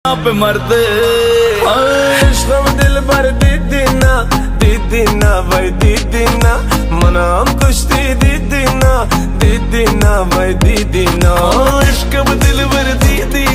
आप मरते इश्क में दिल भर दीदी ना भाई दीदी ना मना हम कुश्ती दीदी ना भाई दीदी ना इश्क में दिल भर